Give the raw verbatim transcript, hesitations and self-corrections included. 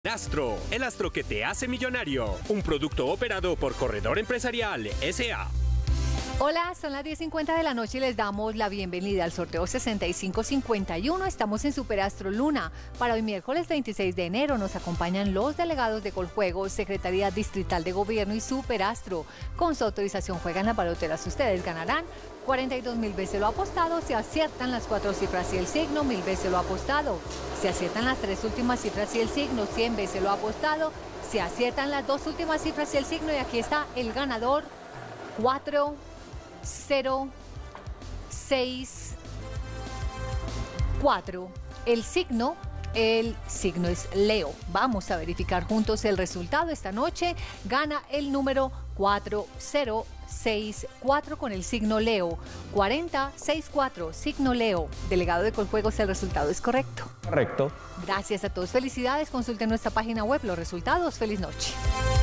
Astro, el astro que te hace millonario. Un producto operado por Corredor Empresarial S A Hola, son las diez cincuenta de la noche y les damos la bienvenida al sorteo sesenta y cinco cincuenta y uno. Estamos en Superastro Luna. Para hoy miércoles veintiséis de enero nos acompañan los delegados de Coljuegos, Secretaría Distrital de Gobierno y Superastro. Con su autorización juegan las baloteras. Ustedes ganarán cuarenta y dos mil veces lo apostado. Si aciertan las cuatro cifras y el signo, mil veces lo apostado. Si aciertan las tres últimas cifras y el signo, cien veces lo apostado. Si aciertan las dos últimas cifras y el signo, y aquí está el ganador, cuatro cero seis cuatro. El signo, el signo es Leo. Vamos a verificar juntos el resultado. Esta noche gana el número cuatro cero seis cuatro con el signo Leo. cuarenta sesenta y cuatro, signo Leo. Delegado de Coljuegos, el resultado es correcto. Correcto. Gracias a todos. Felicidades. Consulten nuestra página web los resultados. Feliz noche.